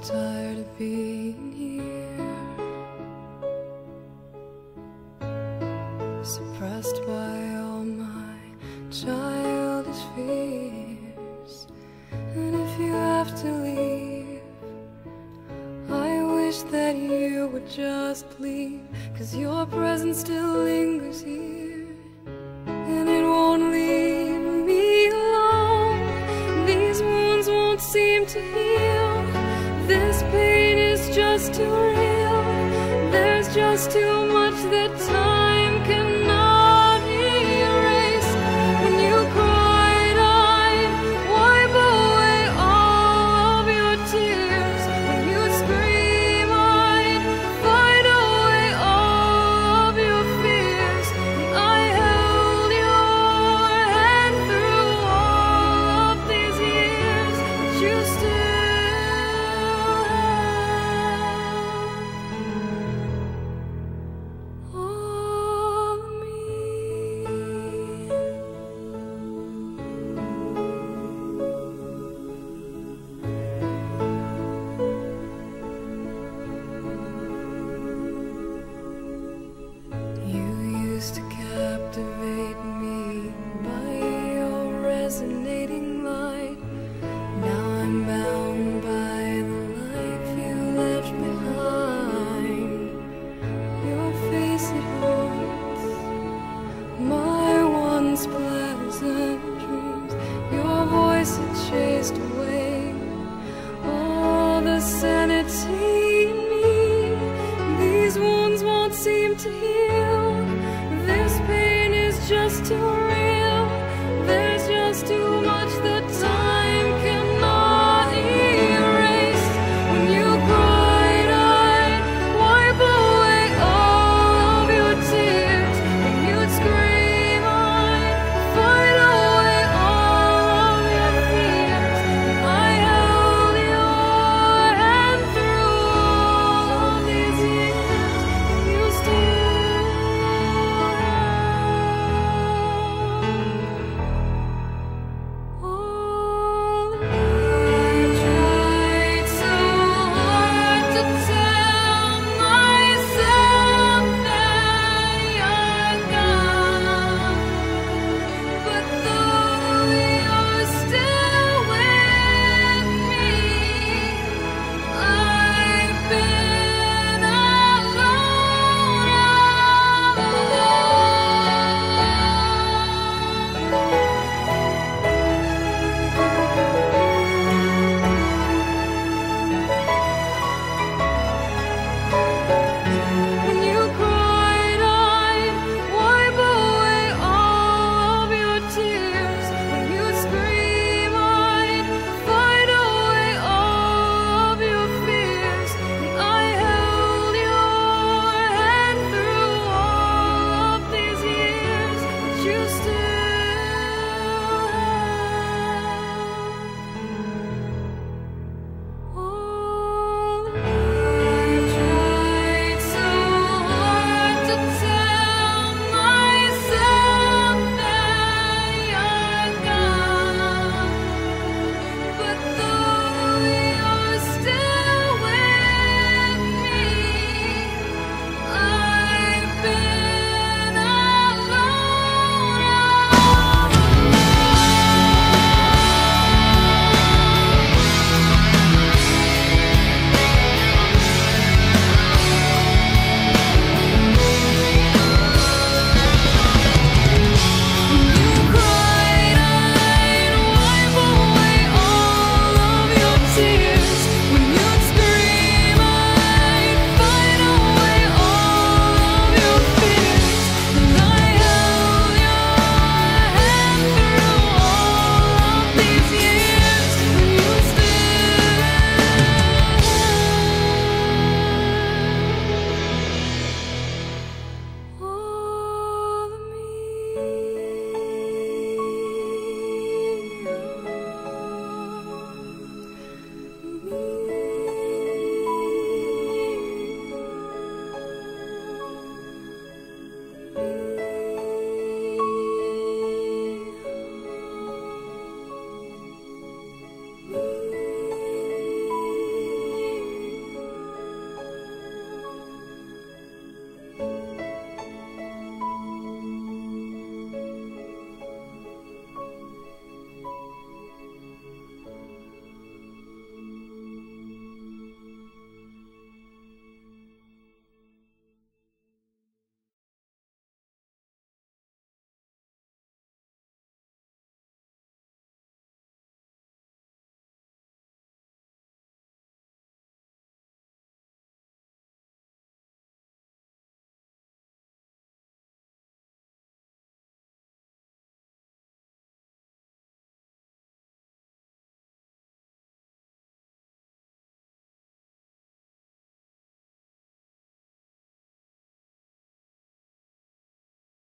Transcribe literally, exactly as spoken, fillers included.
tired of being here, suppressed by all my childish fears. And if you have to leave, I wish that you would just leave, 'cause your presence still lingers here, and it won't leave me alone. These wounds won't seem to heal. This pain is just too real. There's just too much that time cannot erase. When you cried, I'd wipe away all of your tears. When you scream, I'd fight away all of your fears. And I held your hand through all of these years, but you still to captivate me by your resonating light. Now I'm bound by the life you left behind. Your face, it haunts my once pleasant dreams. Your voice, it chased away all the sanity